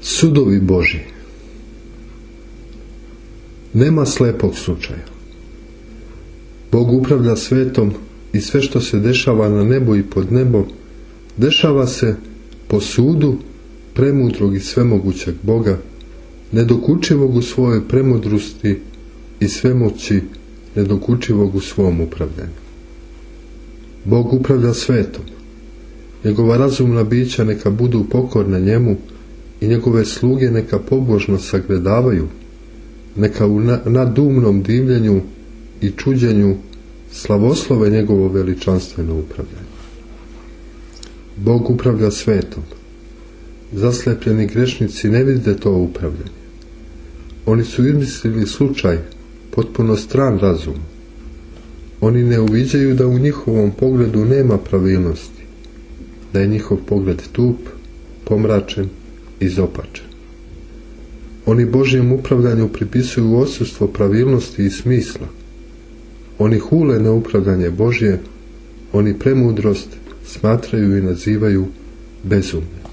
Sudovi Božji. Nema slepog slučaja. Bog upravlja svetom i sve što se dešava na nebu i pod nebom, dešava se po sudu premudrog i svemogućeg Boga, nedokučivog u svojoj premudrosti i svemoći, nedokučivog u svom upravljanju. Bog upravlja svetom. Njegova razumna bića neka budu pokorna njemu i njegove sluge neka pobožno sagledavaju, neka u nadumnom divljenju i čuđenju slavoslove njegovo veličanstveno upravljanje. Bog upravlja svetom. Zaslepljeni grešnici ne vide to upravljanje. Oni su izmislili slučaj, potpuno stran razumu. Oni ne uviđaju da u njihovom pogledu nema pravilnosti, da je njihov pogled tup, pomračen i izopačen. Oni Božjem upravljanju pripisuju odsustvo pravilnosti i smisla. Oni hule na upravljanje Božje, oni premudrost smatraju i nazivaju bezumne.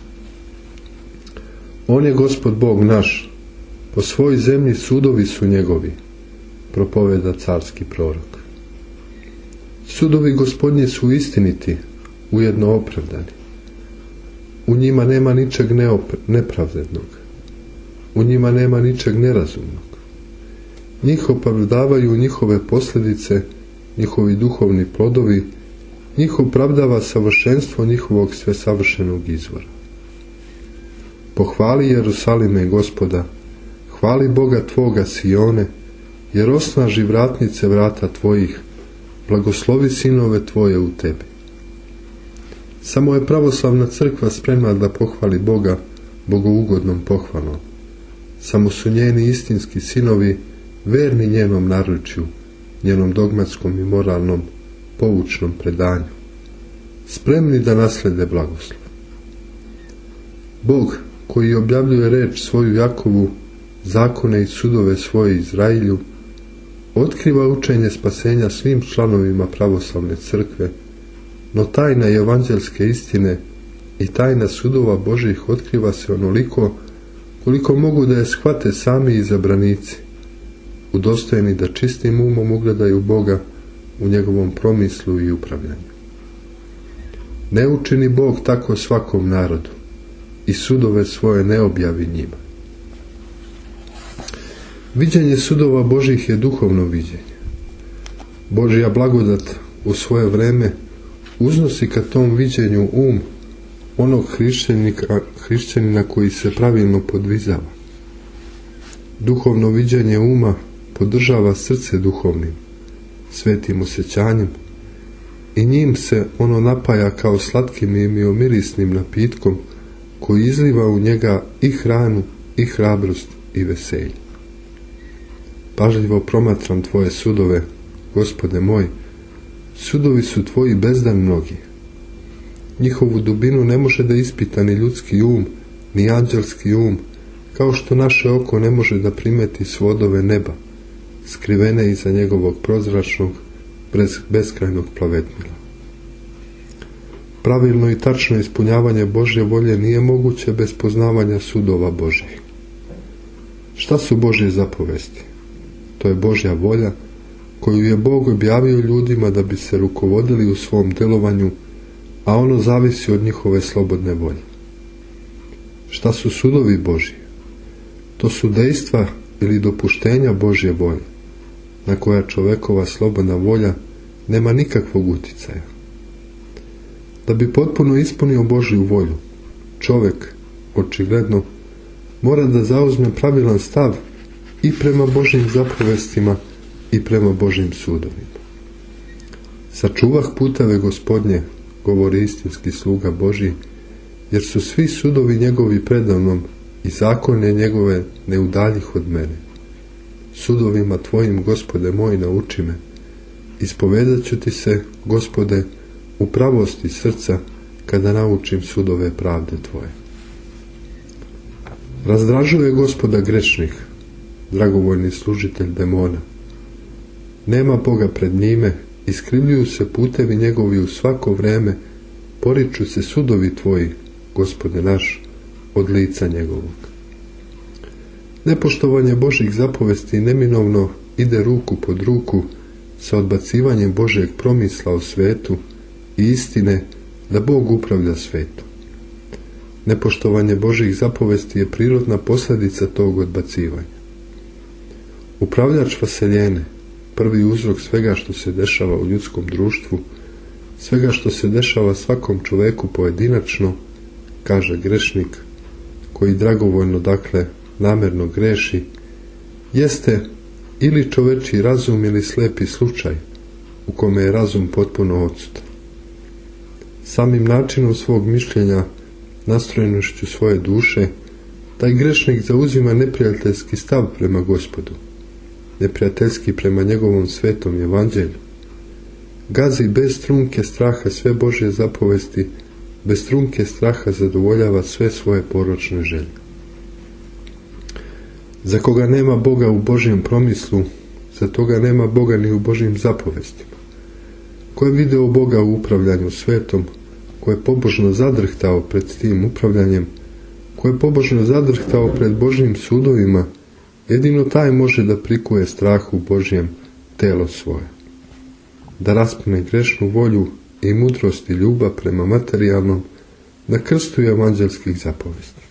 On je Gospod Bog naš, po svojoj zemlji sudovi su njegovi, propoveda carski prorok. Sudovi Gospodnji su istiniti, ujedno opravdani. U njima nema ničeg nepravednog. U njima nema ničeg nerazumnog. Njih opravdavaju njihove posljedice, njihovi duhovni plodovi, njih opravdava savršenstvo njihovog svesavršenog izvora. Pohvali Jerusalime Gospoda, hvali Boga tvoga Sione, jer osnaži vratnice vrata tvojih, blagoslovi sinove tvoje u tebi. Samo je pravoslavna crkva spremna da pohvali Boga bogougodnom pohvalom. Samo su njeni istinski sinovi verni njenom naručju, njenom dogmatskom i moralnom poučnom predanju, spremni da naslede blagoslov. Bog, koji objavljuje reč svoju Jakovu, zakone i sudove svoje Izrailju, otkriva učenje spasenja svim članovima pravoslavne crkve, no tajna evanđelske istine i tajna sudova Božjih otkriva se onoliko koliko mogu da je shvate sami izabranici, udostojeni da čistim umom ugledaju Boga u njegovom promislu i upravljanju. Ne učini Bog tako svakom narodu i sudove svoje ne objavi njima. Viđenje sudova Božjih je duhovno viđenje. Božja blagodat u svoje vreme uznosi ka tom viđenju onog hrišćanina koji se pravilno podvizava. Duhovno viđenje uma podržava srce duhovnim, svetim osjećanjem i njim se ono napaja kao slatkim i mirisnim napitkom koji izliva u njega i hranu i hrabrost i veselje. Pažljivo promatram tvoje sudove, Gospode moj, sudovi su tvoji bezdan mnogi. Njihovu dubinu ne može da ispita ni ljudski ni anđelski kao što naše oko ne može da primeti svodove neba, skrivene iza njegovog prozračnog, beskrajnog plavetnila. Pravilno i tačno ispunjavanje Božje volje nije moguće bez poznavanja sudova Božjih. Šta su Božje zapovesti? To je Božja volja koju je Bog objavio ljudima da bi se rukovodili u svom djelovanju, a ono zavisi od njihove slobodne volje. Šta su sudovi Božji? To su dejstva ili dopuštenja Božje volje, na koja čovekova slobodna volja nema nikakvog uticaja. Da bi potpuno ispunio Božju volju, čovek, očigledno, mora da zauzme pravilan stav i prema Božjim zapovestima i prema Božjim sudovima. Sačuvah puteve Gospodnje, govori istinski sluga Božji, jer su svi sudovi njegovi predavnom i zakone njegove ne udaljih od mene. Sudovima tvojim, Gospode moj, nauči me. Ispovedat ću ti se, Gospode, u pravosti srca, kada naučim sudove pravde tvoje. Razdražuje Gospoda grešnih, dragovoljni služitelj demona. Nema Boga pred njime, iskrivljuju se putevi njegovi u svako vreme, poriču se sudovi tvoji, Gospode naš, od lica njegovog. Nepoštovanje Božjih zapovesti neminovno ide ruku pod ruku sa odbacivanjem Božjeg promisla o svetu i istine da Bog upravlja svetom. Nepoštovanje Božjih zapovesti je prirodna posljedica tog odbacivanja. Upravljač vaseljene, prvi uzrok svega što se dešava u ljudskom društvu, svega što se dešava svakom čoveku pojedinačno, kaže grešnik, koji dragovoljno, dakle, namjerno greši, jeste ili čovečji razum ili slepi slučaj u kome je razum potpuno odsutan. Samim načinom svog mišljenja, nastrojenošću svoje duše, taj grešnik zauzima neprijateljski stav prema Gospodu, neprijateljski prema njegovom svetom evanđelju. Gazi bez trunke straha sve Božje zapovesti, bez trunke straha zadovoljava sve svoje poročne želje. Za koga nema Boga u Božjem promislu, za toga nema Boga ni u Božjim zapovestima. Ko je video Boga u upravljanju svetom, ko je pobožno zadrhtao pred tim upravljanjem, ko je pobožno zadrhtao pred Božjim sudovima, jedino taj može da prikuje strahu Božjem telo svoje, da raspne grešnu volju i mudrost i ljubav prema materijalnom na krstu evanđelskih zapovesti.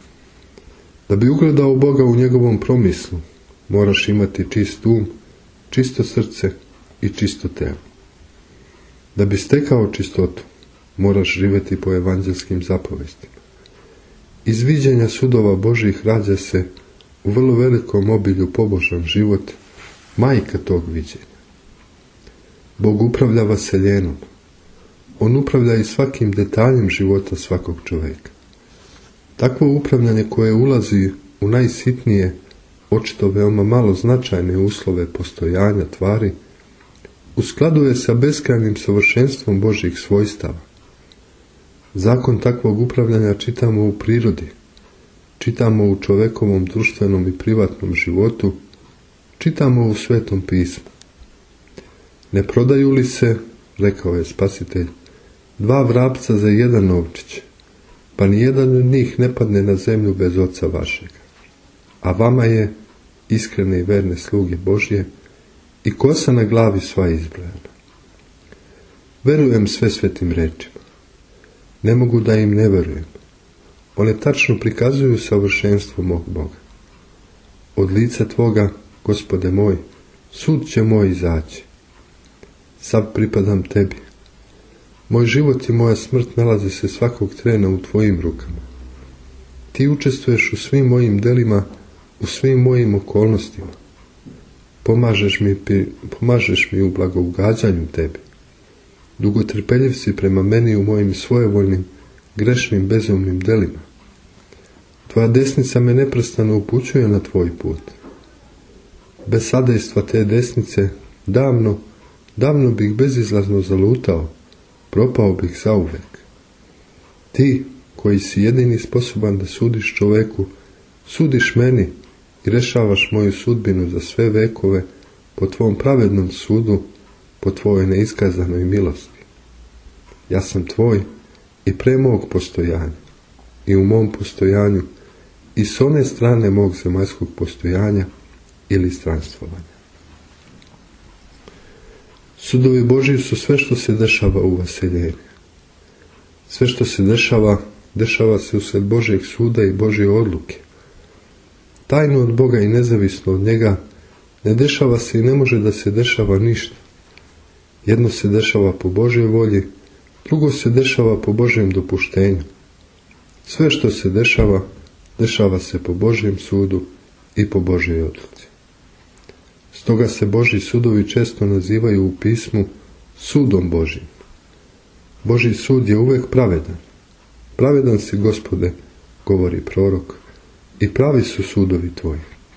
Da bi ugledao Boga u njegovom promislu, moraš imati čist um, čisto srce i čisto telo. Da bi stekao čistotu, moraš živjeti po evanđelskim zapovestima. Iz viđenja sudova Božjih rađa se u vrlo velikom obilju pobožan život, majka tog viđenja. Bog upravlja vaseljenom. On upravlja i svakim detaljem života svakog čovjeka. Takvo upravljanje koje ulazi u najsitnije, očito veoma malo značajne uslove postojanja tvari, u skladu je sa beskrajnim savršenstvom Božjih svojstava. Zakon takvog upravljanja čitamo u prirodi, čitamo u čovekovom društvenom i privatnom životu, čitamo u Svetom pismu. Ne prodaju li se, rekao je Spasitelj, 2 vrapca za 1 novčić, pa ni jedan od njih ne padne na zemlju bez Oca vašega. A vama je, iskrene i verne sluge Božje, i kosa na glavi sva izbrojana. Verujem sve svetim rečima. Ne mogu da im ne verujem. One tačno prikazuju savršenstvo mog Boga. Od lica Tvoga, Gospode moj, sud će moj izaći. Sad pripadam Tebi. Moj život i moja smrt nalaze se svakog trena u Tvojim rukama. Ti učestvuješ u svim mojim delima, u svim mojim okolnostima. Pomažeš mi u blagougađanju Tebi. Dugotrpeljiv si prema meni u mojim svojevoljnim, grešnim, bezumnim delima. Tvoja desnica me neprestano upućuje na Tvoj put. Bez sadejstva te desnice, davno bih bezizlazno zalutao, propao bih zauvek. Ti, koji si jedini sposoban da sudiš čoveku, sudiš meni i rešavaš moju sudbinu za sve vekove po Tvom pravednom sudu, po Tvojoj neiskazanoj milosti. Ja sam Tvoj i pre mog postojanja, i u mom postojanju, i s one strane mog zemaljskog postojanja ili stranstvovanja. Sudovi Božji su sve što se dešava u vaseljenju. Sve što se dešava se usred Božjeg suda i Božje odluke. Tajno od Boga i nezavisno od njega ne dešava se i ne može da se dešava ništa. Jedno se dešava po Božjoj volji, drugo se dešava po Božjem dopuštenju. Sve što se dešava se po Božjem sudu i po Božjoj odluci. Stoga se Božji sudovi često nazivaju u pismu sudom Božjim. Božji sud je uvek pravedan. Pravedan si, Gospode, govori prorok, i pravi su sudovi Tvoji.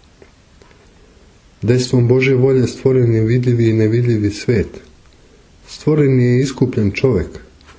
Dejstvom Božje volje stvoren je vidljivi i nevidljivi svet. Stvoren je iskupljen čovek.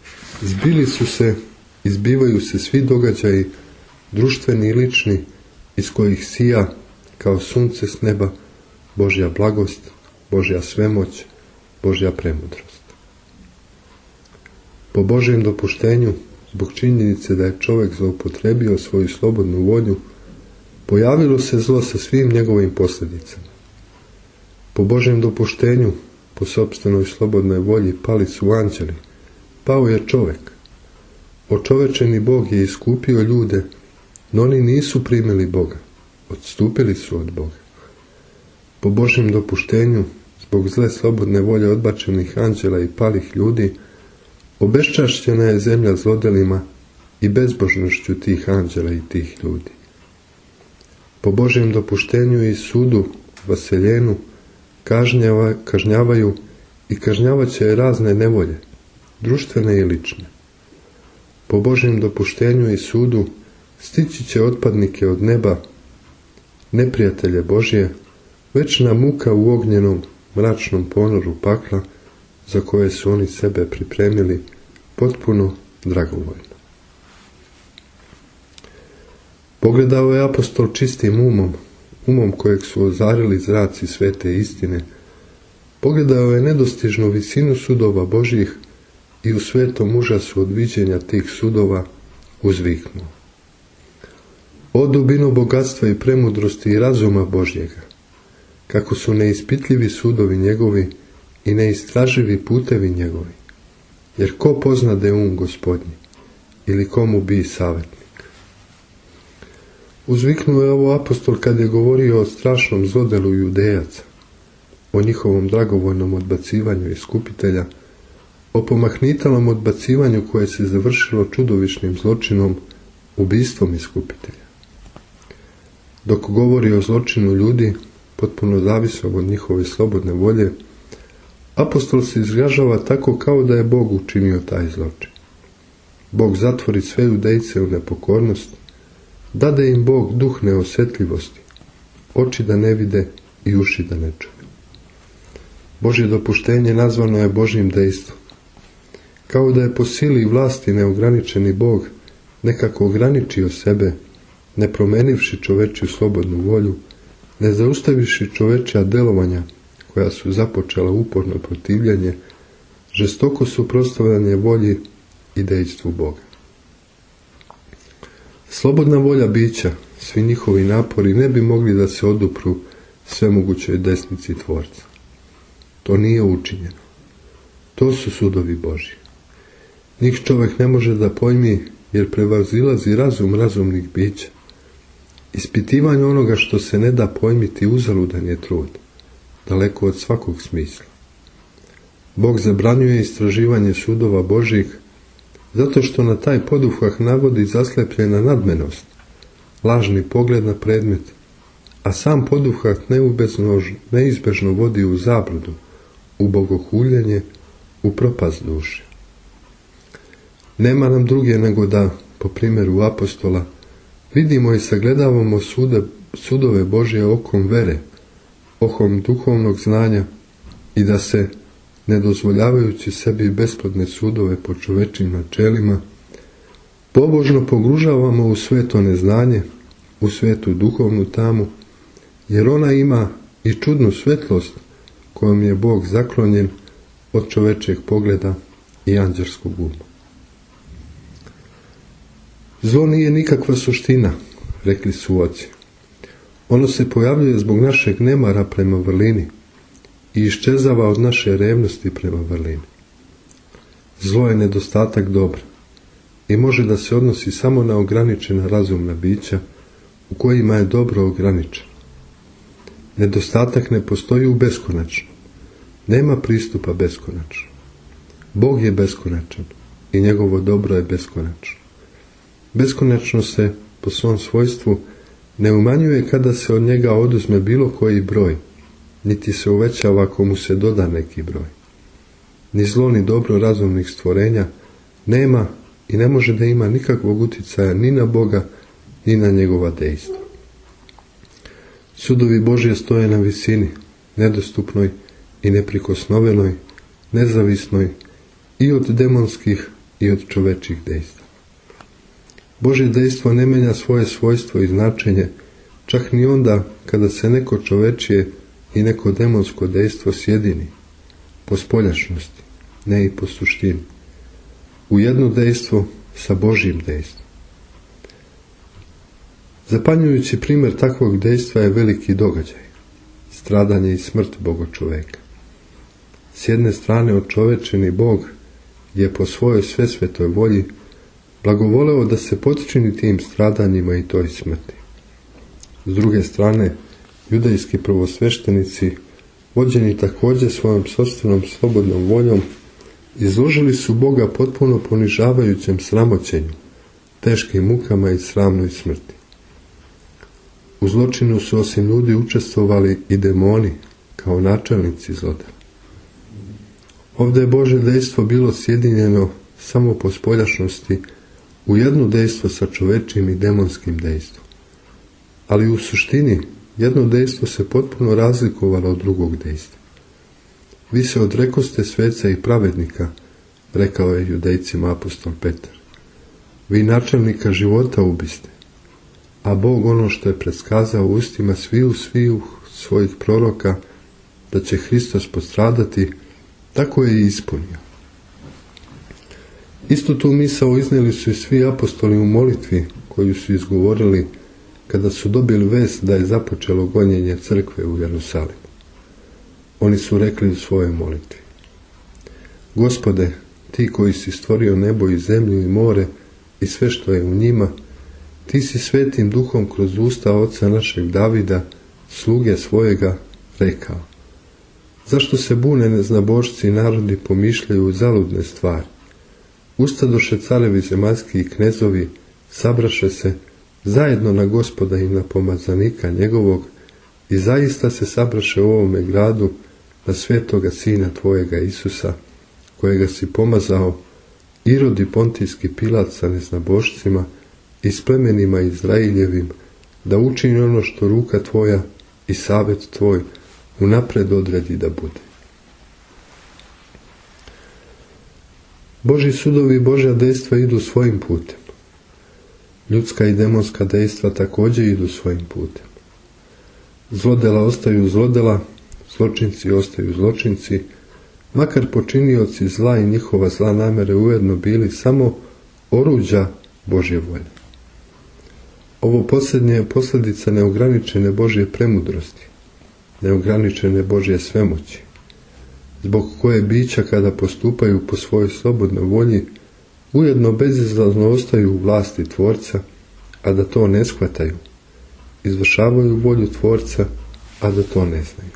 Izbivaju se svi događaji, društveni i lični, iz kojih sija, kao sunce s neba, Božja blagost, Božja svemoć, Božja premudrost. Po Božjem dopuštenju, zbog činjenice da je čovjek zloupotrebio svoju slobodnu volju, pojavilo se zlo sa svim njegovim posljedicama. Po Božjem dopuštenju, po sopstvenoj slobodnoj volji pali su anđeli, pao je čovjek. Očovečeni Bog je iskupio ljude, no oni nisu primili Boga, odstupili su od Boga. Po Božjem dopuštenju, zbog zle slobodne volje odbačenih anđela i palih ljudi, obeščašćena je zemlja zlodelima i bezbožnošću tih anđela i tih ljudi. Po Božjem dopuštenju i sudu vaseljenu kažnjavaju i kažnjavat će razne nevolje, društvene i lične. Po Božjem dopuštenju i sudu stići će otpadnike od neba, neprijatelje Božje, večna muka u ognjenom, mračnom ponoru pakla, za koje su oni sebe pripremili potpuno dragovoljno. Pogledao je apostol čistim umom kojeg su ozarili zraci svete istine, pogledao je nedostižnu visinu sudova Božjih i u svetom užasu od viđenja tih sudova uzviknuo: O dubino bogatstva i premudrosti i razuma Božjega, kako su neispitljivi sudovi njegovi i neistraživi putevi njegovi, jer ko poznade Gospodnji, ili komu bi savjetnik? Uzviknuo je ovo apostol kad je govorio o strašnom zlodelu Judejaca, o njihovom dragovoljnom odbacivanju iskupitelja, o pomahnitalom odbacivanju koje se završilo čudovišnim zločinom, ubistvom iskupitelja. Dok govori o zločinu ljudi, potpuno zavisnog od njihove slobodne volje, apostol se izražava tako kao da je Bog učinio taj zločin. Bog zatvori sve Judejce u nepokornost, dade im Bog duh neosjetljivosti, oči da ne vide i uši da ne čuju. Božje dopuštenje nazvano je Božjim dejstvom. Kao da je po sili i vlasti neograničeni Bog nekako ograničio sebe, ne promenivši čovečju slobodnu volju, ne zaustavivši čovečja delovanja koja su započela uporno protivljenje, žestoko suprotstavljanje volji i dejstvu Boga. Slobodna volja bića, svi njihovi napori ne bi mogli da se odupru svemogućoj desnici Tvorca. To nije učinjeno. To su sudovi Božji. Njih čovjek ne može da pojmi jer prevazilazi razum razumnih bića. Ispitivanje onoga što se ne da pojmiti uzaludan je trud, daleko od svakog smisla. Bog zabranjuje istraživanje sudova Božjih zato što na taj poduhvat navodi zaslepljena nadmenost, lažni pogled na predmet, a sam poduhvat neizbežno vodi u zabludu, u bogohuljenje, u propast duše. Nema nam druge nego da, po primjeru apostola, vidimo i sagledavamo sudove Božje okom vere, okom duhovnog znanja i da se, ne dozvoljavajući sebi besplodne sudove po čovečim načelima, pobožno pogružavamo u sveto neznanje, u svetu duhovnu tamu, jer ona ima i čudnu svetlost kojom je Bog zaklonjen od čovečeg pogleda i anđelskog uma. Zlo nije nikakva suština, rekli su oci. Ono se pojavljuje zbog našeg nemara prema vrlini i iščezava od naše revnosti prema vrlini. Zlo je nedostatak dobra i može da se odnosi samo na ograničena razumna bića u kojima je dobro ograničeno. Nedostatak ne postoji u beskonačnom. Nema pristupa beskonačno. Bog je beskonačan i njegovo dobro je beskonačno. Beskonačno se, po svom svojstvu, ne umanjuje kada se od njega oduzme bilo koji broj, niti se uvećava ako mu se doda neki broj. Ni zlo ni dobro razumnih stvorenja nema i ne može da ima nikakvog uticaja ni na Boga, ni na njegova dejstva. Sudovi Božje stoje na visini, nedostupnoj i neprikosnovenoj, nezavisnoj i od demonskih i od čovečjih dejstva. Božje dejstvo ne menja svoje svojstvo i značenje, čak ni onda kada se neko čovečje i neko demonsko dejstvo sjedini, po spoljašnosti, ne i po suštini. U jedno dejstvo sa Božjim dejstvom. Zapanjujući primjer takvog dejstva je veliki događaj, stradanje i smrt Boga čoveka. S jedne strane očovečeni Bog je po svojoj svesvetoj volji blagovoleo da se potčini tim stradanjima i toj smrti. S druge strane, judejski prvosveštenici, vođeni također svojom sopstvenom slobodnom voljom, izložili su Boga potpuno ponižavajućem sramoćenju, teškim mukama i sramnoj smrti. U zločinu su osim ljudi učestvovali i demoni, kao načelnici zlodela. Ovdje je Božje dejstvo bilo sjedinjeno samo po spoljašnosti u jedno dejstvo sa čovečim i demonskim dejstvom. Ali u suštini jedno dejstvo se potpuno razlikovalo od drugog dejstva. Vi se odrekoste sveca i pravednika, rekao je judejcima apostol Petar. Vi načelnika života ubiste, a Bog ono što je predskazao u ustima sviju svojih proroka, da će Hristos postradati, tako je i ispunio. Istu tu misao iznijeli su i svi apostoli u molitvi koju su izgovorili kada su dobili vest da je započelo gonjenje crkve u Jerusalimu. Oni su rekli u svojoj molitvi: Gospode, ti koji si stvorio nebo i zemlju i more i sve što je u njima, ti si svetim duhom kroz usta oca našeg Davida, sluge svojega, rekao: zašto se bune neznabošci i narodi pomišljaju zaludne stvari? Ustadoše carevi zemaljski i knezovi, sabraše se zajedno na Gospoda i na pomazanika njegovog, i zaista se sabraše u ovome gradu na svetoga sina tvojega Isusa, kojega si pomazao, Irod i Pontijski Pilat sa neznabošcima i s plemenima Izraeljevim, da učini ono što ruka tvoja i savjet tvoj unapred odredi da bude. Božji sudovi i Božja dejstva idu svojim putem. Ljudska i demonska dejstva također idu svojim putem. Zlodela ostaju zlodela, zločinci ostaju zločinci, makar počinioci zla i njihova zla namere ujedno bili samo oruđa Božje volje. Ovo posljednje je posljedica neograničene Božje premudrosti, neograničene Božje svemoći, zbog koje bića kada postupaju po svojoj slobodnoj volji ujedno bezizlazno ostaju u vlasti Tvorca, a da to ne shvataju, izvršavaju volju Tvorca, a da to ne znaju.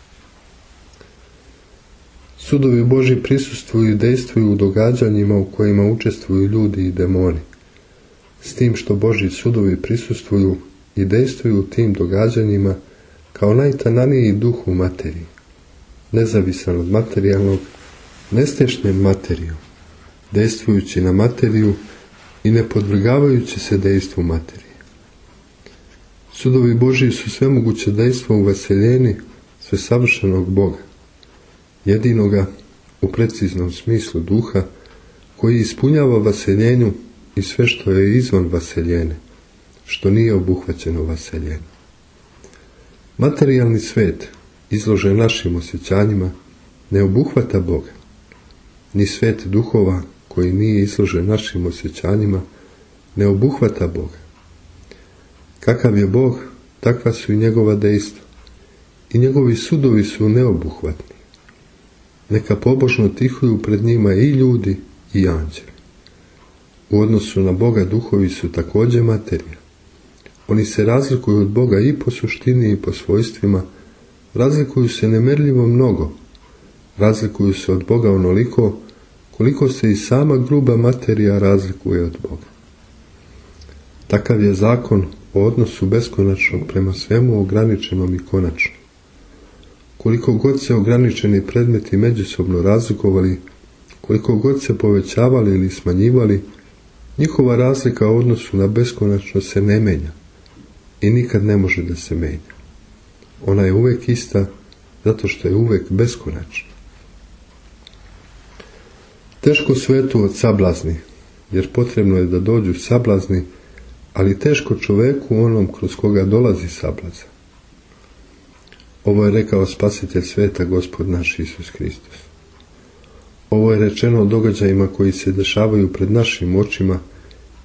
Sudovi Božji prisustvuju i dejstvuju u događanjima u kojima učestvuju ljudi i demoni, s tim što Božji sudovi prisustvuju i dejstvuju u tim događanjima kao najtananiji duh u materiji, nezavisan od materijalnog, nestešnjen materijom, dejstvujući na materiju i ne podvrgavajući se dejstvu materije. Sudovi Božji su svemoguće dejstvo u vaseljeni svesavršenog Boga, jedinoga u preciznom smislu duha, koji ispunjava vaseljenju i sve što je izvan vaseljene, što nije obuhvaćeno vaseljenjem. Materijalni svet, izložen našim osjećanjima, ne obuhvata Boga, ni svet duhova koji nije izložen našim osjećanjima ne obuhvata Boga. Kakav je Bog, takva su i njegova dejstva, i njegovi sudovi su neobuhvatni. Neka pobožno tihuju pred njima i ljudi i anđeli. U odnosu na Boga duhovi su također materija. Oni se razlikuju od Boga i po suštini i po svojstvima, razlikuju se nemjerljivo mnogo, razlikuju se od Boga onoliko koliko se i sama gruba materija razlikuje od Boga. Takav je zakon o odnosu beskonačnog prema svemu ograničenom i konačnom. Koliko god se ograničeni predmeti međusobno razlikovali, koliko god se povećavali ili smanjivali, njihova razlika u odnosu na beskonačno se ne menja i nikad ne može da se menja. Ona je uvek ista zato što je uvek beskonačna. Teško svetu od sablazni, jer potrebno je da dođu sablazni, ali teško čoveku onom kroz koga dolazi sablazan. Ovo je rekao Spasitelj sveta, Gospod naš Isus Hristos. Ovo je rečeno o događajima koji se dešavaju pred našim očima,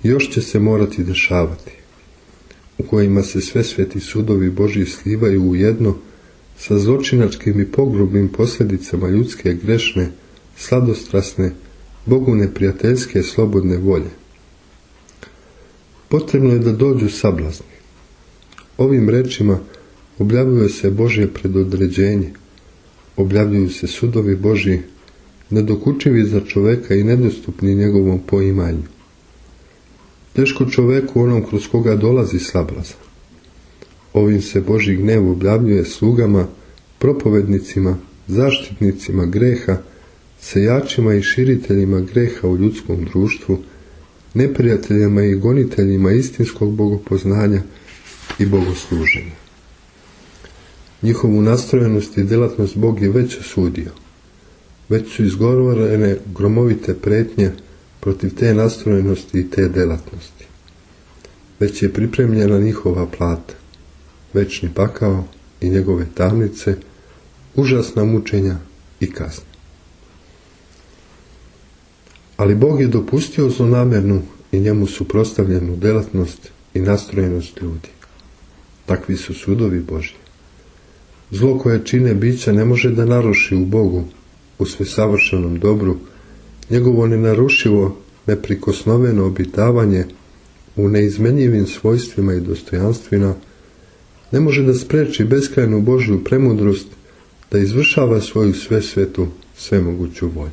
još će se morati dešavati, u kojima se sve sveti sudovi Božji slivaju u jedno sa zločinačkim i pogrubnim posljedicama ljudske grešne, sladostrasne, Bogu neprijateljske slobodne volje. Potrebno je da dođu sablazni. Ovim rečima objavljuje se Božje predodređenje, objavljuju se sudovi Božji, nedokučivi za čoveka i nedostupni njegovom poimanju. Teško čoveku onom kroz koga dolazi sablazan. Ovim se Božji gnev objavljuje slugama, propovednicima, zaštitnicima greha, sejačima i širiteljima greha u ljudskom društvu, neprijateljima i goniteljima istinskog bogopoznanja i bogosluženja. Njihovu nastrojenost i djelatnost Bog je već osudio. Već su izgovorene gromovite pretnje protiv te nastrojenosti i te djelatnosti. Već je pripremljena njihova plata, večni pakao i njegove tamnice, užasna mučenja i kazne. Ali Bog je dopustio zlonamjernu i njemu suprotstavljenu djelatnost i nastrojenost ljudi. Takvi su sudovi Božji. Zlo koje čine bića ne može da naruši u Bogu, u svesavršenom dobru, njegovo nenarušivo, neprikosnoveno obitavanje u neizmenjivim svojstvima i dostojanstvima, ne može da spreči beskrajnu Božju premudrost da izvršava svoju svesvetu, svemoguću volju.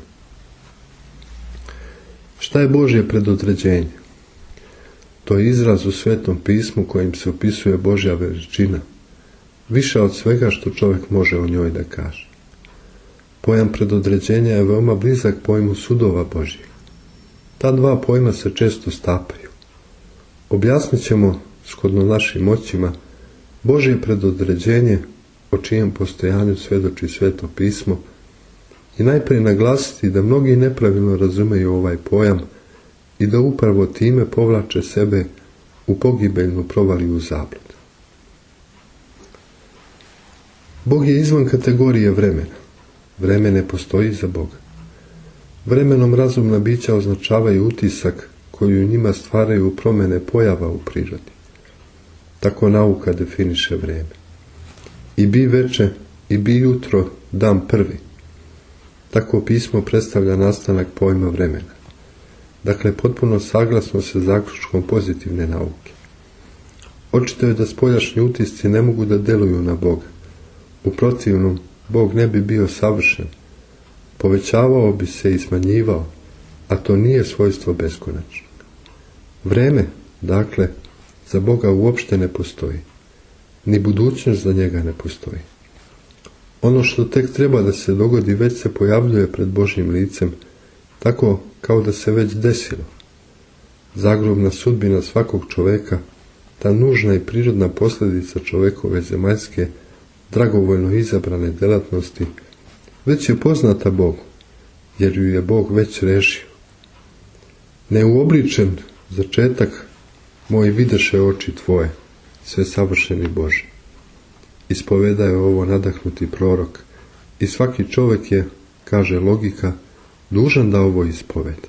Šta je Božje predodređenje? To je izraz u Svetom pismu kojim se opisuje Božja veličina, više od svega što čovjek može o njoj da kaže. Pojam predodređenja je veoma blizak pojmu sudova Božjih. Ta dva pojma se često stapaju. Objasnit ćemo, shodno našim moćima, Božje predodređenje, o čijem postojanju svjedoči Sveto pismo, i najprije naglasiti da mnogi nepravilno razumeju ovaj pojam i da upravo time povlače sebe u pogibeljnu provaliju zabludu. Bog je izvan kategorije vremena. Vreme ne postoji za Boga. Vremenom razumna bića označavaju utisak koji u njima stvaraju promjene pojava u prirodi. Tako nauka definiše vreme. I bi veče, i bi jutro, dan prvi. Tako pismo predstavlja nastanak pojma vremena. Dakle, potpuno saglasno sa zaključkom pozitivne nauke. Očito je da spoljašnji utisci ne mogu da deluju na Boga. U protivnom, Bog ne bi bio savršen. Povećavao bi se i smanjivao, a to nije svojstvo beskonačnog. Vreme, dakle, za Boga uopšte ne postoji. Ni budućnost za njega ne postoji. Ono što tek treba da se dogodi već se pojavljuje pred Božjim licem, tako kao da se već desilo. Zagrobna sudbina svakog čoveka, ta nužna i prirodna posljedica čovekove zemaljske, dragovoljno izabrane djelatnosti, već je poznata Bogu, jer ju je Bog već rešio. Neuobličen začetak moj videše oči tvoje, sve savršeni Bože. Ispoveda je ovo nadahnuti prorok i svaki čovjek je, kaže logika, dužan da ovo ispoveda.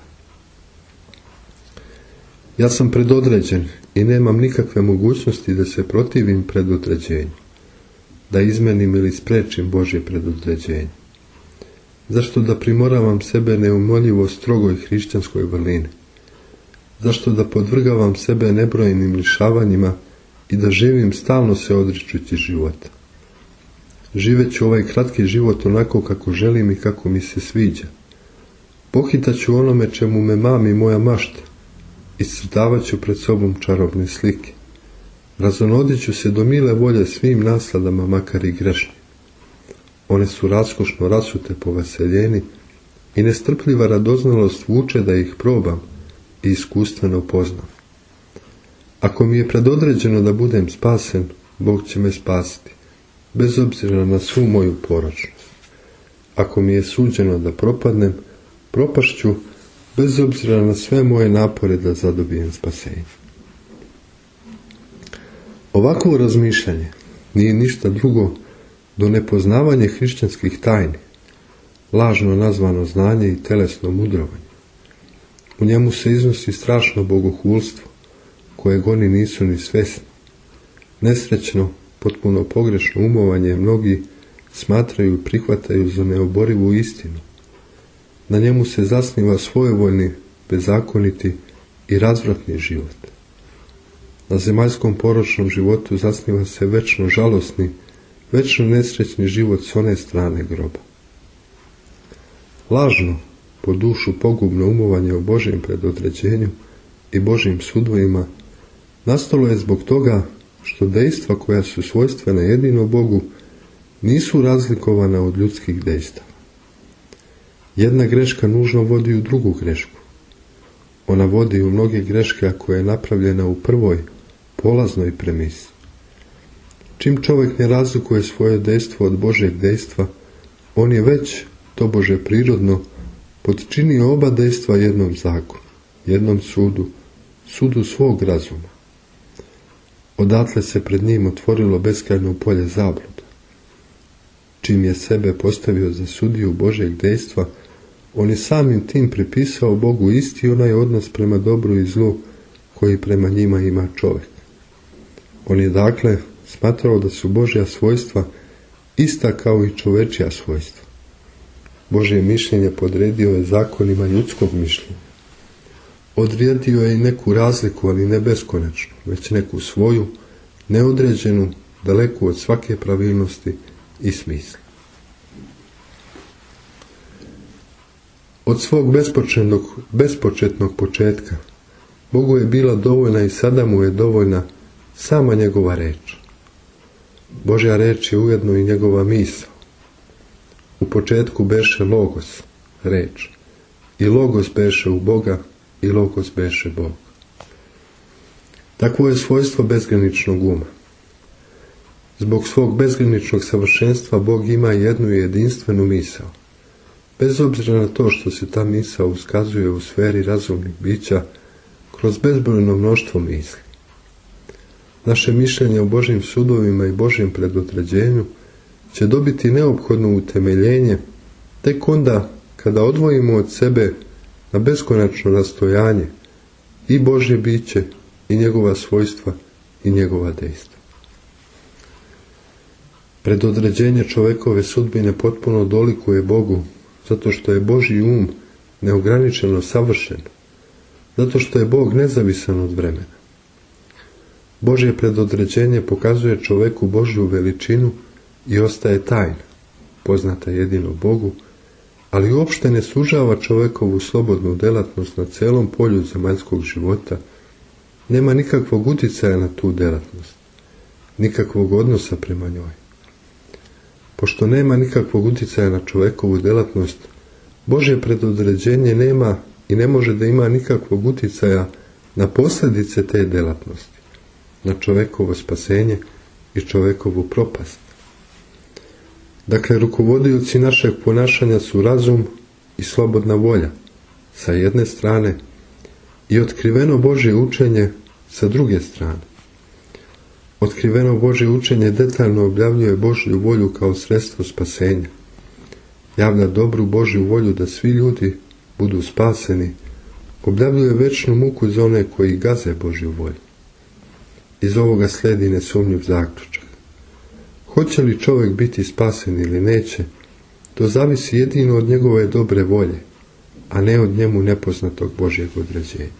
Ja sam predodređen i nemam nikakve mogućnosti da se protivim predodređenju, da izmenim ili sprečim Božje predodređenje. Zašto da primoravam sebe neumoljivo strogoj hrišćanskoj vrlini? Zašto da podvrgavam sebe nebrojenim lišavanjima i da živim stalno se odričući života? Živeću ovaj kratki život onako kako želim i kako mi se sviđa. Pohitaću onome čemu me mami moja mašta. Iscrtavat ću pred sobom čarobne slike. Razonodit ću se do mile volje svim nasladama, makar i grešnim. One su raskošno rasute po vaseljeni i nestrpljiva radoznalost vuče da ih probam i iskustveno poznam. Ako mi je predodređeno da budem spasen, Bog će me spasiti, bez obzira na svu moju poročnost. Ako mi je suđeno da propadnem, propašću, bez obzira na sve moje napore da zadobijem spasenje. Ovakvo razmišljanje nije ništa drugo do nepoznavanje hrišćanskih tajni, lažno nazvano znanje i telesno mudrovanje. U njemu se iznosi strašno bogohulstvo, kojeg oni nisu ni svesni. Nesrećno, potpuno pogrešno umovanje mnogi smatraju i prihvataju za neoborivu istinu. Na njemu se zasniva svojevoljni, bezakoniti i razvratni život. Na zemaljskom poročnom životu zasniva se večno žalosni, večno nesrećni život s one strane groba. Lažno, po dušu pogubno umovanje o Božjem predodređenju i Božjim sudovima nastalo je zbog toga što dejstva koja su svojstvena jedino Bogu nisu razlikovana od ljudskih dejstava. Jedna greška nužno vodi u drugu grešku. Ona vodi u mnoge greške ako je napravljena u prvoj, polaznoj premisi. Čim čovjek ne razlikuje svoje dejstvo od Božjeg dejstva, on je već, tobože prirodno, podčinio oba dejstva jednom zakonu, jednom sudu, sudu svog razuma. Odatle se pred njim otvorilo beskrajno polje zabluda. Čim je sebe postavio za sudiju Božjeg dejstva, on je samim tim pripisao Bogu isti onaj odnos prema dobru i zlu koji prema njima ima čovjek. On je dakle smatrao da su Božja svojstva ista kao i čovečja svojstva. Božje mišljenje podredio je zakonima ljudskog mišljenja. Odredio je i neku razliku, ali ne beskonačnu, već neku svoju, neodređenu, daleku od svake pravilnosti i smisla. Od svog bespočetnog početka Bogu je bila dovoljna i sada mu je dovoljna sama njegova reč. Božja reč je ujedno i njegova misao. U početku beše Logos, reč, i Logos beše u Boga, i Logos beše Bog. Takvo je svojstvo bezgraničnog uma. Zbog svog bezgraničnog savršenstva Bog ima jednu jedinstvenu misao. Bez obzira na to što se ta misao uskazuje u sferi razumnih bića kroz bezbrojno mnoštvo misli. Naše mišljenje o Božjim sudovima i Božjem predodređenju će dobiti neophodno utemeljenje tek onda kada odvojimo od sebe na beskonačno rastojanje i Božje biće i njegova svojstva i njegova dejstva. Predodređenje čovekove sudbine potpuno dolikuje Bogu, zato što je Božji um neograničeno savršen, zato što je Bog nezavisan od vremena. Božje predodređenje pokazuje čoveku Božju veličinu i ostaje tajna, poznata jedino Bogu, ali uopšte ne sužava čovekovu slobodnu delatnost na celom polju zemaljskog života, nema nikakvog uticaja na tu delatnost, nikakvog odnosa prema njoj. Pošto nema nikakvog uticaja na čovekovu delatnost, Božje predodređenje nema i ne može da ima nikakvog uticaja na posljedice te delatnosti, na čovekovo spasenje i čovekovu propast. Dakle, rukovodioci našeg ponašanja su razum i slobodna volja sa jedne strane i otkriveno Božje učenje sa druge strane. Otkriveno Božje učenje detaljno objavljuje Božju volju kao sredstvo spasenja. Javlja dobru Božju volju da svi ljudi budu spaseni, objavljuje večnu muku za one koji gaze Božju volju. Iz ovoga slijedi nesumnjiv zaključak. Hoće li čovjek biti spasen ili neće, to zavisi jedino od njegove dobre volje, a ne od njemu nepoznatog Božjeg određenja.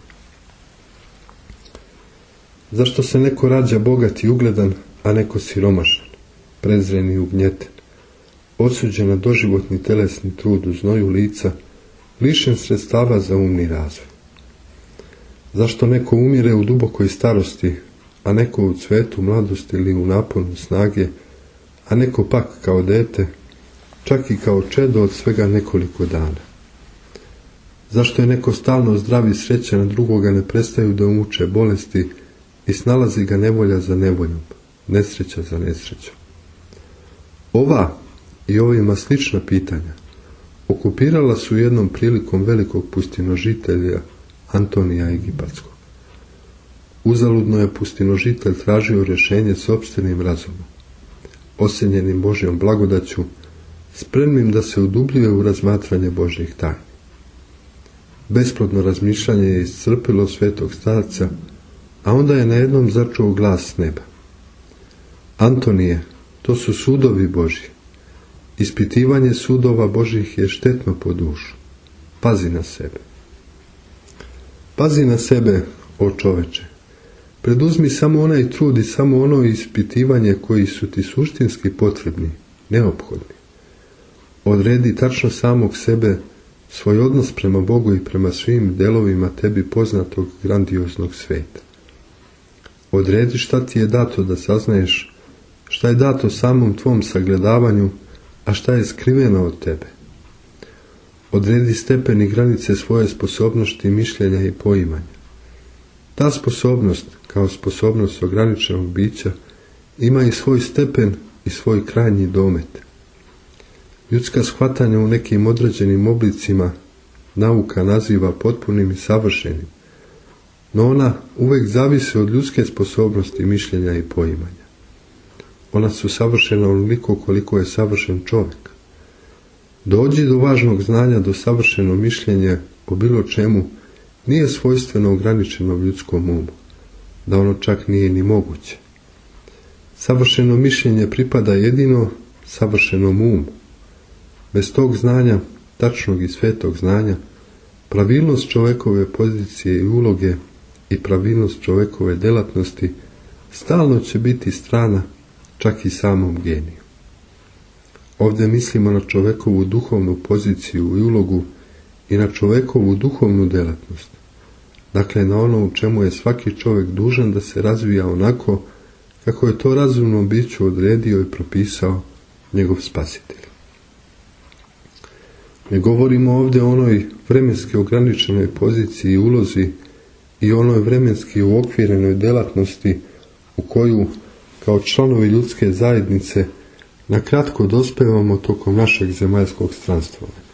Zašto se neko rađa bogat i ugledan, a neko siromašan, prezren i ugnjeten, osuđen na doživotni telesni trud u znoju lica, lišen sredstava za umni razvoj? Zašto neko umire u dubokoj starosti, a neko u cvetu mladosti ili u naponu snage, a neko pak kao dete, čak i kao čedo od svega nekoliko dana? Zašto je neko stalno zdrav i srećan, a drugoga ne prestaju da muče bolesti i snalazi ga nevolja za nevoljom, nesreća za nesrećom? Ova i ovima slična pitanja okupirala su jednom prilikom velikog pustinožitelja Antonija Egipatskog. Uzaludno je pustinožitelj tražio rješenje sopstvenim razumom, osenjenim Božjom blagodaću, spremnim da se udubljuje u razmatranje Božjih tajni. Besplodno razmišljanje je iscrpilo svetog starca, a onda je najednom začuo glas s neba. Antonije, to su sudovi Božji. Ispitivanje sudova Božjih je štetno po dušu. Pazi na sebe. Pazi na sebe, o čoveče. Preduzmi samo onaj trud i samo ono ispitivanje koji su ti suštinski potrebni, neophodni. Odredi tačno samog sebe, svoj odnos prema Bogu i prema svim delovima tebi poznatog grandioznog sveta. Odredi šta ti je dato da saznaješ, šta je dato samom tvom sagledavanju, a šta je skriveno od tebe. Odredi stepen i granice svoje sposobnosti, mišljenja i poimanja. Ta sposobnost, kao sposobnost ograničenog bića, ima i svoj stepen i svoj krajnji domet. Ljudska shvatanja u nekim određenim oblicima nauka naziva potpunim i savršenim, no ona uvijek zavisi od ljudske sposobnosti, mišljenja i poimanja. Ona su savršena onoliko koliko je savršen čovjek. Dođi do važnog znanja, do savršeno mišljenje o bilo čemu nije svojstveno ograničeno ljudskom umu, da ono čak nije ni moguće. Savršeno mišljenje pripada jedino savršenom umu. Bez tog znanja, tačnog i svetog znanja, pravilnost čovjekove pozicije i uloge i pravilnost čovjekove delatnosti stalno će biti strana čak i samom geniju. Ovdje mislimo na čovjekovu duhovnu poziciju i ulogu i na čovjekovu duhovnu delatnost. Dakle, na ono u čemu je svaki čovjek dužan da se razvija onako kako je to razumnom biću odredio i propisao njegov Spasitelj. Ne govorimo ovdje o onoj vremenski ograničenoj poziciji i ulozi i onoj vremenski uokvirenoj delatnosti u koju, kao članovi ljudske zajednice, na kratko dospevamo tokom našeg zemaljskog stranstvenovanja.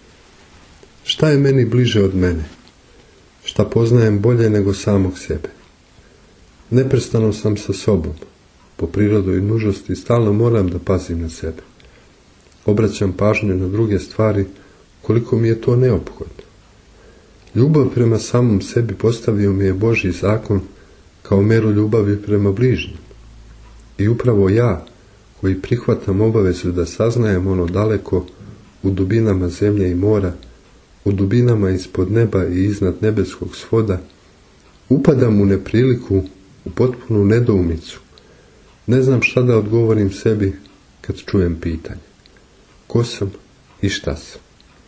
Šta je meni bliže od mene? Šta poznajem bolje nego samog sebe? Neprestano sam sa sobom. Po prirodnoj nužnosti stalno moram da pazim na sebe. Obraćam pažnju na druge stvari koliko mi je to neophodno. Ljubav prema samom sebi postavio mi je Božji zakon kao meru ljubavi prema bližnjem. I upravo ja, koji prihvatam obavezu da saznajem ono daleko u dubinama zemlje i mora, u dubinama ispod neba i iznad nebeskog svoda, upadam u nepriliku, u potpunu nedoumicu. Ne znam šta da odgovorim sebi kad čujem pitanje. Ko sam i šta sam?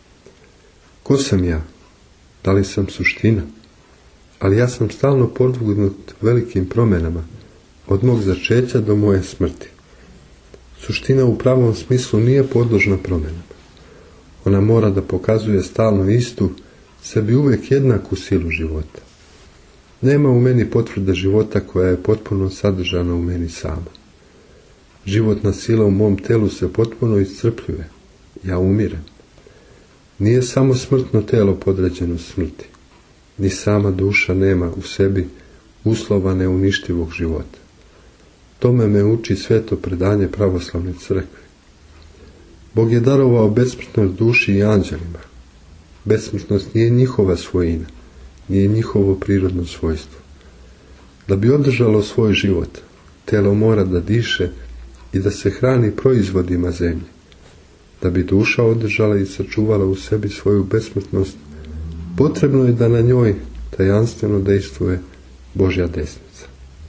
Ko sam ja? Da li sam suština? Ali ja sam stalno podvrgnut velikim promjenama, od mog začeća do moje smrti. Suština u pravom smislu nije podložna promjenama. Ona mora da pokazuje stalno istu, sebi uvijek jednaku silu života. Nema u meni potvrde života koja je potpuno sadržana u meni sama. Životna sila u mom telu se potpuno iscrpljuje. Ja umirem. Nije samo smrtno telo podređeno smrti. Ni sama duša nema u sebi uslova neuništivog života. Tome me uči sveto predanje pravoslavne crkve. Bog je darovao besmrtnost duši i anđelima. Besmrtnost nije njihova svojina, nije njihovo prirodno svojstvo. Da bi održalo svoj život, telo mora da diše i da se hrani proizvodima zemlje. Da bi duša održala i sačuvala u sebi svoju besmrtnost, potrebno je da na njoj tajanstveno dejstvuje Božja desnica.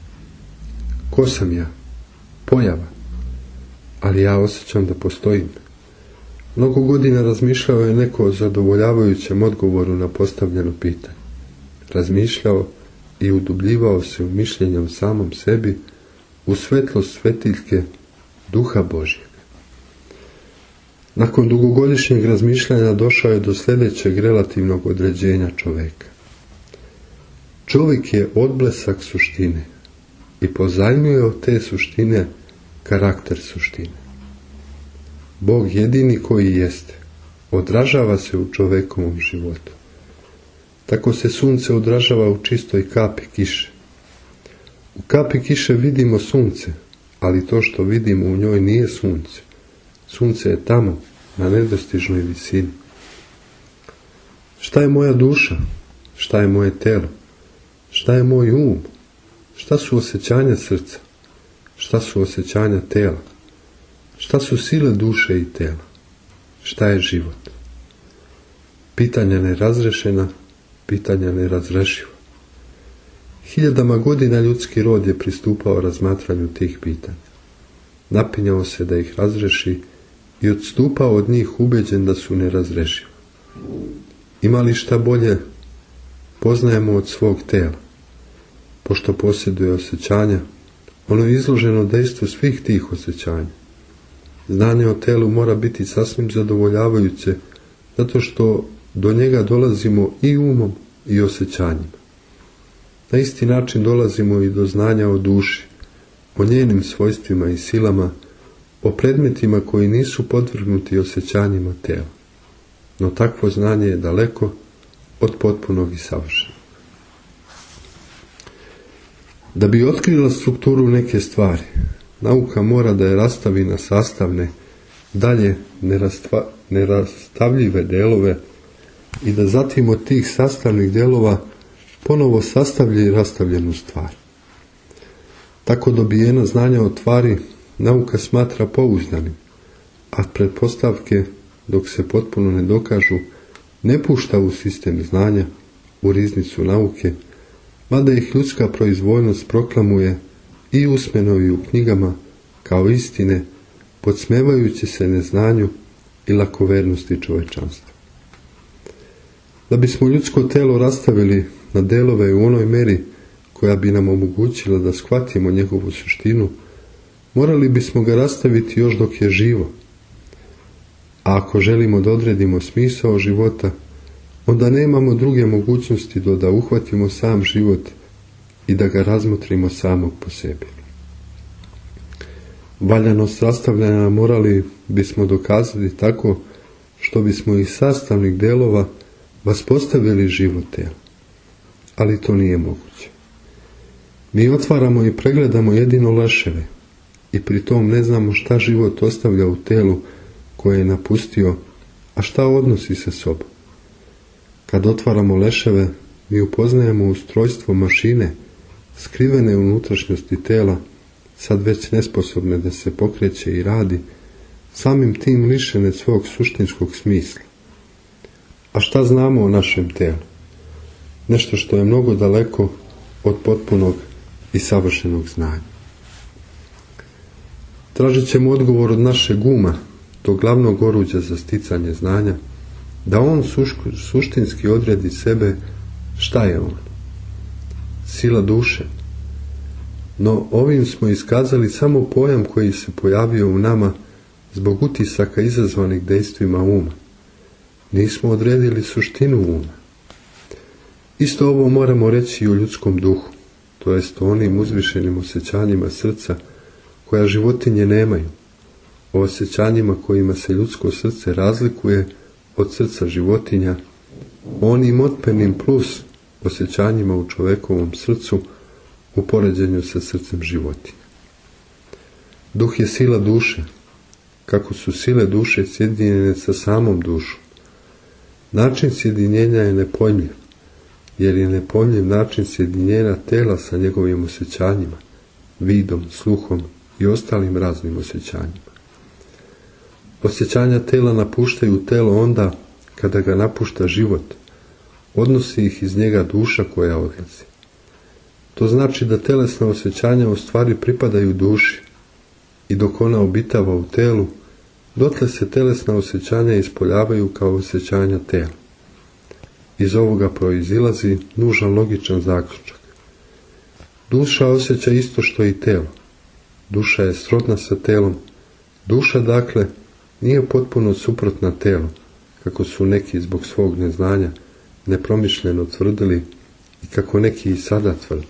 Ko sam ja? Pojava. Ali ja osjećam da postojim. Mnogo godina razmišljao je neko o zadovoljavajućem odgovoru na postavljeno pitanje. Razmišljao i udubljivao se u mišljenje o samom sebi, u svetlost svetiljke Duha Božjeg. Nakon dugogodišnjeg razmišljanja došao je do sljedećeg relativnog određenja čovjeka. Čovjek je odblesak suštine i pozajmljuje od te suštine karakter suštine. Bog jedini koji jeste, odražava se u čovjekovom životu. Tako se sunce odražava u čistoj kapi kiše. U kapi kiše vidimo sunce, ali to što vidimo u njoj nije sunce. Sunce je tamo, na nedostižnoj visini. Šta je moja duša? Šta je moje telo? Šta je moj um? Šta su osjećanja srca? Šta su osjećanja tela? Šta su sile duše i tela? Šta je život? Pitanja nerazrešena, pitanja nerazrešiva. Hiljadama godina ljudski rod je pristupao razmatranju tih pitanja. Napinjao se da ih razreši i odstupao od njih ubeđen da su nerazrešiva. Ima li šta bolje poznajemo od svog tela? Pošto posjeduje osjećanja, ono je izloženo dejstvu svih tih osjećanja. Znanje o telu mora biti sasvim zadovoljavajuće, zato što do njega dolazimo i umom i osjećanjima. Na isti način dolazimo i do znanja o duši, o njenim svojstvima i silama, o predmetima koji nisu podvrgnuti osjećanjima tela. No takvo znanje je daleko od potpunog i savršenog. Da bi otkrila strukturu neke stvari, nauka mora da je rastavi na sastavne, dalje nerastavljive delove i da zatim od tih sastavnih delova ponovo sastavlja i rastavljenu stvar. Tako dobijena znanja o tvari nauka smatra pouzdanim, a pretpostavke, dok se potpuno ne dokažu, ne pušta u sistem znanja, u riznicu nauke, mada ih ljudska proizvoljnost proklamuje i usmeno i u knjigama kao istine, podsmevajući se neznanju i lakovernosti čovečanstva. Da bismo ljudsko telo rastavili na delove u onoj meri koja bi nam omogućila da shvatimo njegovu suštinu, morali bismo ga rastaviti još dok je živo. A ako želimo da odredimo smisao života, onda nemamo druge mogućnosti do da uhvatimo sam život i da ga razmotrimo samog po sebi. Valjanost rastavljanja morali bismo dokazati tako što bismo iz sastavnih delova vaspostavili život tela. Ali to nije moguće. Mi otvaramo i pregledamo jedino leševe i pri tom ne znamo šta život ostavlja u telu koje je napustio, a šta odnosi sa sobom. Kad otvaramo leševe, mi upoznajemo ustrojstvo mašine, skrivene u unutrašnjosti tela, sad već nesposobne da se pokreće i radi, samim tim lišene svog suštinskog smisla. A šta znamo o našem telu? Nešto što je mnogo daleko od potpunog i savršenog znanja. Tražit ćemo odgovor od našeg uma, tog glavnog oruđa za sticanje znanja, da on suštinski odredi sebe šta je on. Sila duše. No ovim smo iskazali samo pojam koji se pojavio u nama zbog utisaka izazvanih dejstvima uma. Nismo odredili suštinu uma. Isto ovo moramo reći i o ljudskom duhu, to jest o onim uzvišenim osjećanjima srca koja životinje nemaju, o osjećanjima kojima se ljudsko srce razlikuje od srca životinja, o onim otpenim plus osjećanjima u čovekovom srcu u poređenju sa srcem životinja. Duh je sila duše, kako su sile duše sjedinjene sa samom dušom. Način sjedinjenja je nepojmljiv, jer je nepojmljiv način sjedinjenja tela sa njegovim osjećanjima, vidom, sluhom i ostalim raznim osjećanjima. Osjećanja tela napuštaju telo onda kada ga napušta život, odnosi ih iz njega duša koja odlazi. To znači da telesna osjećanja u stvari pripadaju duši i dok ona obitava u telu, dotle se telesna osjećanja ispoljavaju kao osjećanja tela. Iz ovoga proizilazi nužan logičan zaključak. Duša osjeća isto što i telo. Duša je srodna sa telom. Duša, dakle, nije potpuno suprotna telu, kako su neki zbog svog neznanja nepromišljeno tvrdili i kako neki i sada tvrde.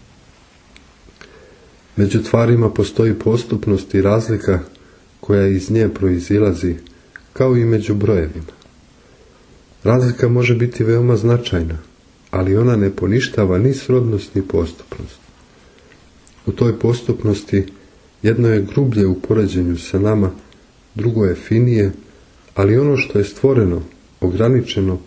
Među tvarima postoji postupnost i razlika koja iz nje proizilazi, kao i među brojevima. Razlika može biti veoma značajna, ali ona ne poništava ni srodnost ni postupnost. U toj postupnosti jedno je grublje u poređenju sa nama, drugo je finije, ali ono što je stvoreno, ograničeno,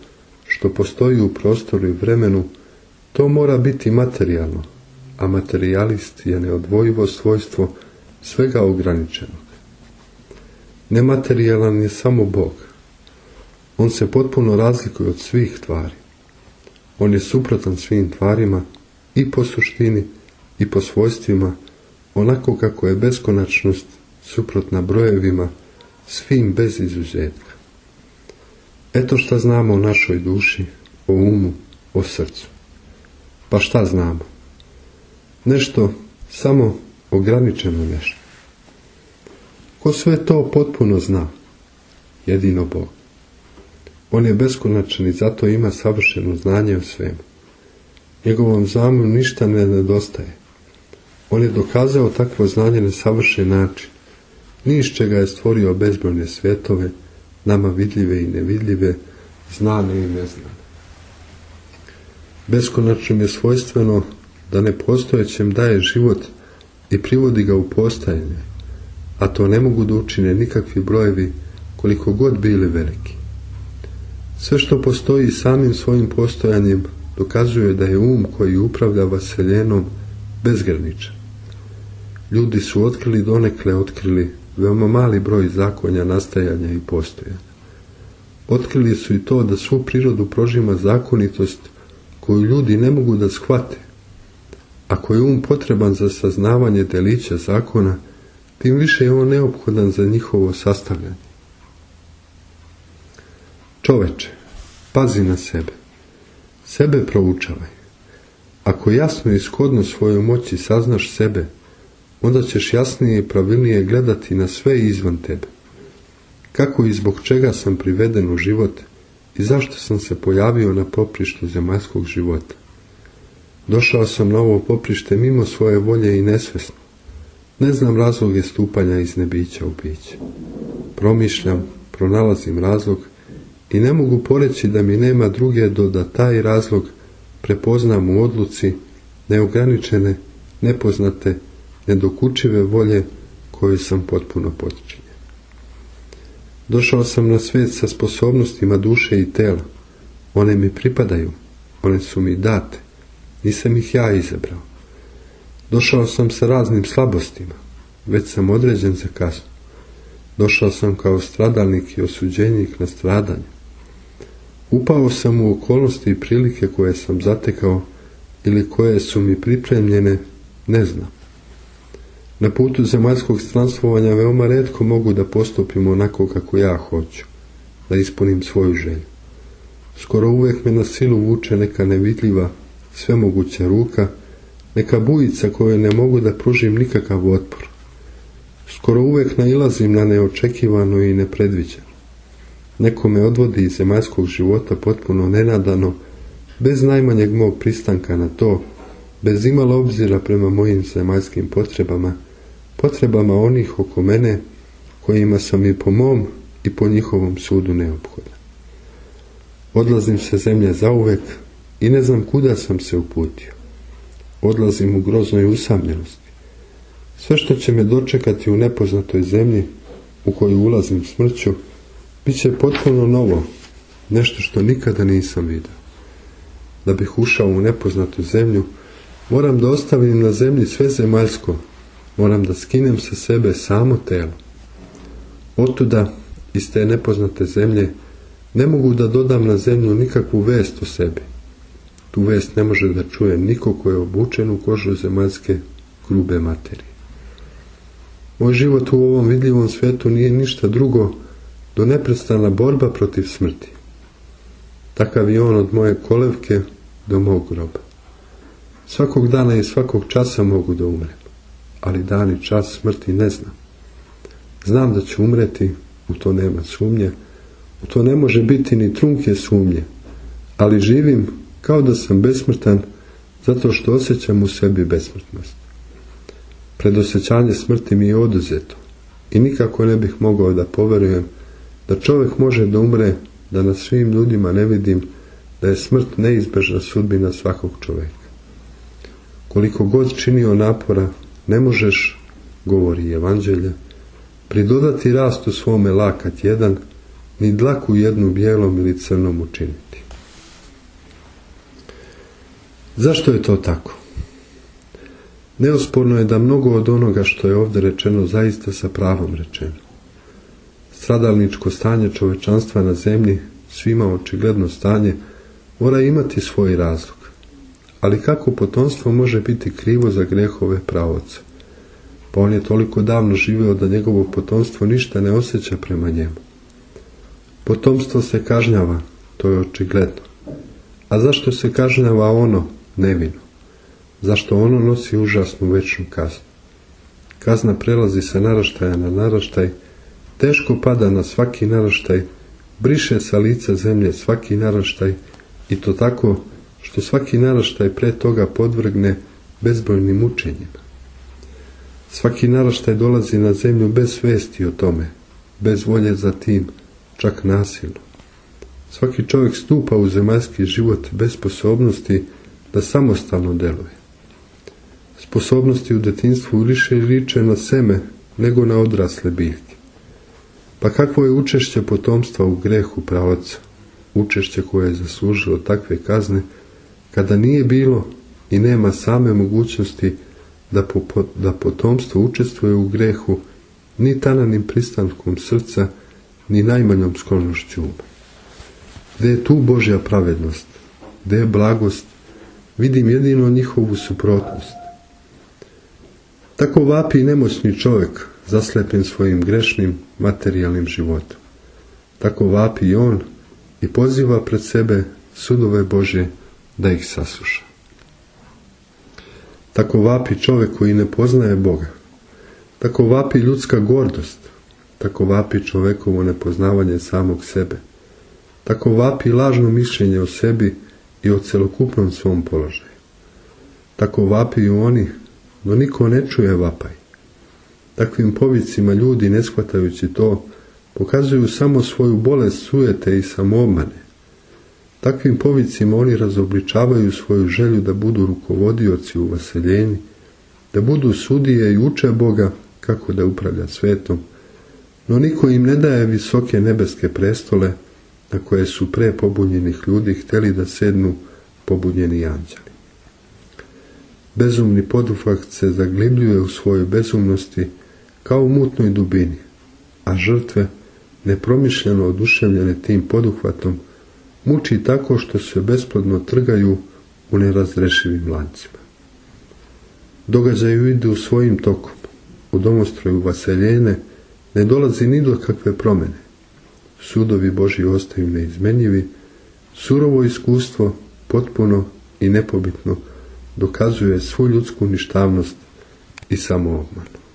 što postoji u prostoru i vremenu, to mora biti materijalno, a materijalist je neodvojivo svojstvo svega ograničenog. Nematerijalan je samo Bog. On se potpuno razlikuje od svih tvari. On je suprotan svim tvarima i po suštini i po svojstvima, onako kako je beskonačnost suprotna brojevima, svim bez izuzetka. Eto šta znamo o našoj duši, o umu, o srcu. Pa šta znamo? Nešto, samo ograničeno nešto. Ko sve to potpuno zna? Jedino Bog. On je beskonačan i zato ima savršeno znanje o svemu. Njegovom znanju ništa ne nedostaje. On je dokazao takvo znanje na savršen način. Ni iz čega je stvorio bezbrojne svjetove, nama vidljive i nevidljive, znane i neznane. Beskonačnom je svojstveno da nepostojećem daje život i privodi ga u postajanje, a to ne mogu da učine nikakvi brojevi, koliko god bili veliki. Sve što postoji samim svojim postojanjem dokazuje da je um koji upravlja vaseljenom bezgraničan. Ljudi su otkrili veoma mali broj zakonja nastajanja i postojanja. Otkrili su i to da svu prirodu prožima zakonitost koju ljudi ne mogu da shvate. Ako je um potreban za saznavanje delića zakona, tim više je on neophodan za njihovo sastavljanje. Čoveče, pazi na sebe. Sebe proučavaj. Ako jasno i shodno svojoj moći saznaš sebe, onda ćeš jasnije i pravilnije gledati na sve izvan tebe. Kako i zbog čega sam priveden u život i zašto sam se pojavio na poprištu zemaljskog života. Došao sam na ovo poprište mimo svoje volje i nesvesno. Ne znam razloge stupanja iz nebića u biće. Promišljam, pronalazim razlog i ne mogu poreći da mi nema druge do da taj razlog prepoznam u odluci neograničene, nepoznate, nedokučive volje koju sam potpuno potčinjen. Došao sam na svijet sa sposobnostima duše i tela. One mi pripadaju, one su mi date, nisam ih ja izabrao. Došao sam sa raznim slabostima, već sam određen za kaznu. Došao sam kao stradalnik i osuđenik na stradanje. Upao sam u okolnosti i prilike koje sam zatekao ili koje su mi pripremljene, ne znam. Na putu zemaljskog stranstvovanja veoma retko mogu da postupim onako kako ja hoću, da ispunim svoju želju. Skoro uvijek me na silu vuče neka nevidljiva, svemoguća ruka, neka bujica kojoj ne mogu da pružim nikakav otpor. Skoro uvijek nailazim na neočekivano i nepredviđeno. Neko me odvodi iz zemaljskog života potpuno nenadano, bez najmanjeg mog pristanka na to, bez imalo obzira prema mojim zemaljskim potrebama onih oko mene, kojima sam i po mom i po njihovom sudu neophodan. Odlazim sa zemlje zauvek i ne znam kuda sam se uputio. Odlazim u groznoj usamljenosti. Sve što će me dočekati u nepoznatoj zemlji, u koju ulazim smrću, bit će potpuno novo, nešto što nikada nisam vidio. Da bih ušao u nepoznatu zemlju, moram da ostavim na zemlji sve zemaljsko, moram da skinem sa sebe samo telo. Otuda, iz te nepoznate zemlje, ne mogu da dodam na zemlju nikakvu vest o sebi. Tu vest ne može da čuje niko ko je obučen u kožu zemaljske grube materije. Moj život u ovom vidljivom svijetu nije ništa drugo do neprestana borba protiv smrti. Takav je on od moje kolevke do mog groba. Svakog dana i svakog časa mogu da umrem, ali dan i čas smrti ne znam. Znam da ću umreti, u to nema sumnje, u to ne može biti ni trunke sumnje, ali živim kao da sam besmrtan zato što osjećam u sebi besmrtnost. Predosjećanje smrti mi je oduzeto i nikako ne bih mogao da poverujem da čovjek može da umre, da na svim ljudima ne vidim da je smrt neizbežna sudbina svakog čovjeka. Koliko god činio napora, ne možeš, govori Evanđelje, pridodati rastu svome lakat jedan, ni dlaku jednu bijelom ili crnom učiniti. Zašto je to tako? Neosporno je da mnogo od onoga što je ovdje rečeno zaista sa pravom rečeno. Stradalničko stanje čovečanstva na zemlji, svima očigledno stanje, mora imati svoj razlog. Ali kako potomstvo može biti krivo za grehove praoca? Pa on je toliko davno živio da njegovo potomstvo ništa ne osjeća prema njemu. Potomstvo se kažnjava, to je očigledno. A zašto se kažnjava ono nevino? Zašto ono nosi užasnu večnu kaznu? Kazna prelazi sa naraštaja na naraštaj, teško pada na svaki naraštaj, briše sa lica zemlje svaki naraštaj, i to tako što svaki naraštaj pre toga podvrgne bezbrojnim mučenjima. Svaki naraštaj dolazi na zemlju bez svesti o tome, bez volje za tim, čak nasilno. Svaki čovjek stupa u zemaljski život bez sposobnosti da samostalno deluje. Sposobnosti u detinjstvu više liče na seme nego na odrasle biljke. Pa kakvo je učešće potomstva u grehu praoca, učešće koje je zaslužilo takve kazne, kada nije bilo i nema same mogućnosti da potomstvo učestvuje u grehu ni tananim pristankom srca, ni najmanjom sklonošću uma. Gde je tu Božja pravednost? Gde je blagost? Vidim jedino njihovu suprotnost. Tako vapi nemoćni čovjek, zaslepljen svojim grešnim materijalnim životom. Tako vapi i on i poziva pred sebe sudove Božje da ih sasluša. Tako vapi čovjek koji ne poznaje Boga. Tako vapi ljudska gordost. Tako vapi čovjekovo nepoznavanje samog sebe. Tako vapi lažno mišljenje o sebi i o celokupnom svom položaju. Tako vapiju oni, no niko ne čuje vapaj. Takvim povicima ljudi, ne shvatajući to, pokazuju samo svoju bolest sujete i samoobmane. Takvim povicima oni razobličavaju svoju želju da budu rukovodioci u vaseljeni, da budu sudije i uče Boga kako da upravlja svetom, no niko im ne daje visoke nebeske prestole na koje su pre pobunjenih ljudi htjeli da sednu pobunjeni anđeli. Bezumni poduhvat se zaglibljuje u svojoj bezumnosti kao u mutnoj dubini, a žrtve, nepromišljeno oduševljene tim poduhvatom, muči tako što se besplodno trgaju u nerazrešivim lancima. Događaju idu svojim tokom. U domostroju vaseljene ne dolazi ni do kakve promjene. Sudovi Božji ostaju neizmenjivi, surovo iskustvo, potpuno i nepobitno, dokazuje svu ljudsku ništavnost i samoobmanu.